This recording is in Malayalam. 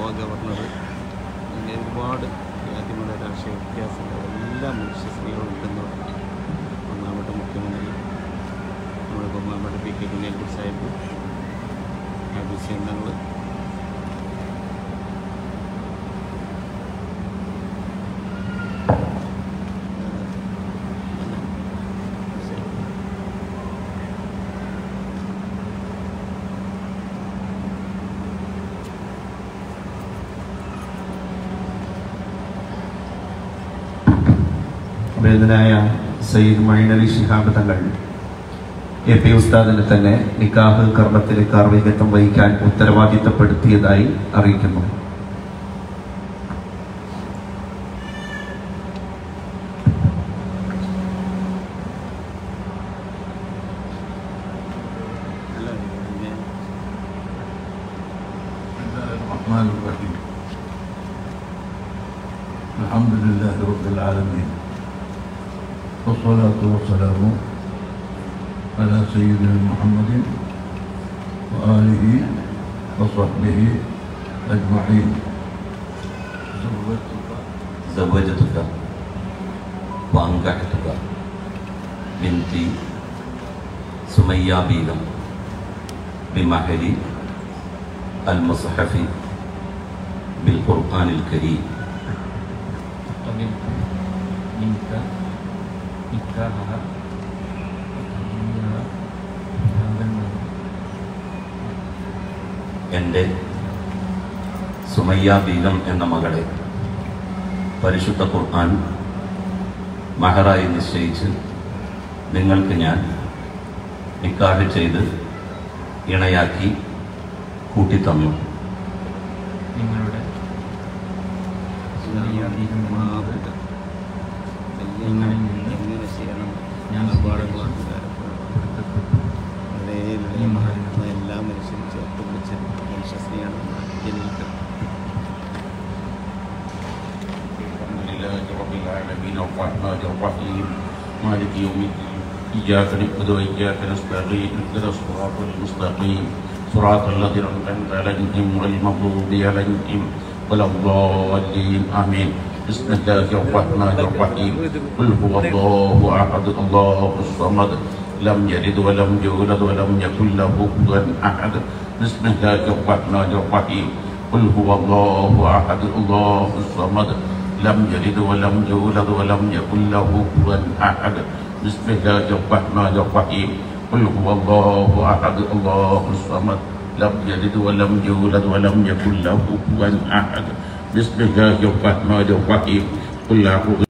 ഗോവ ഗവർണർ, അങ്ങനെ ഒരുപാട് ജാതിമത രാഷ്ട്രീയ വ്യത്യാസങ്ങൾ എല്ലാ മനുഷ്യ സ്ത്രീകളും ഉണ്ടെന്ന് ഒന്നാമത്തെ മുഖ്യമന്ത്രി നമ്മുടെ ബഹുമാനപ്പെട്ട പി കെ കുഞ്ഞാലിക്കുട്ടി സാഹിബ്, അഭിഷേക് തങ്ങൾ, വേദനായ സയ്യിദ് മൊയ്ൻ അലി ശിഹാബ് തങ്ങൾ എ.പി. ഉസ്താദിനെ തന്നെ നിക്കാഹ് കർമ്മത്തിൽ കാർമ്മികത്വം വഹിക്കാൻ ഉത്തരവാദിത്തപ്പെടുത്തിയതായി അറിയിക്കുന്നു. അൽഹംദുലില്ലാഹി റബ്ബിൽ ആലമീൻ വസ്സലാത്തു വസ്സലാമു അലാ സയ്യിദിനാ മുഹമ്മദിൻ വആലിഹി വസഹ്ബിഹി അജ്മഈൻ. زوجتك وأنكحتك بنتي سمية بيغم بمهر المصحف بالقرآن الكريم. എൻ്റെ സുമയ്യ ബീഗം എന്ന മകളെ പരിശുദ്ധ ഖുർആൻ മഹറായി നിശ്ചയിച്ച് നിങ്ങൾക്ക് ഞാൻ നിക്കാഹ് ചെയ്ത് ഇണയാക്കി കൂട്ടിത്തന്നു. നിങ്ങളുടെ എങ്ങനെ ചെയ്യണം ഞാൻ എല്ലാ മനുഷ്യരും ചേർത്ത് പിടിച്ച് മനുഷ്യ സ്ത്രീയാണ് ജനിക്കുന്നത്. مالك يوم الدين إياك نعبد وإياك نستعين اهدنا الصراط المستقيم صراط الذين أنعمت عليهم غير المغضوب عليهم ولا الضالين آمين. بسم الله الرحمن الرحيم. قل هو الله أحد الله الصمد لم يلد ولم يولد ولم يكن له كفوا أحد. بسم الله الرحمن الرحيم. قل هو الله أحد الله الصمد لم يلد ولم يولد ولم يكن له كفوا أحد. بسم الله الرحمن الرحيم. قل هو الله أحد الله الصمد لم يلد ولم يولد ولم يكن له كفوا أحد. بسم الله الرحمن الرحيم. قل أعوذ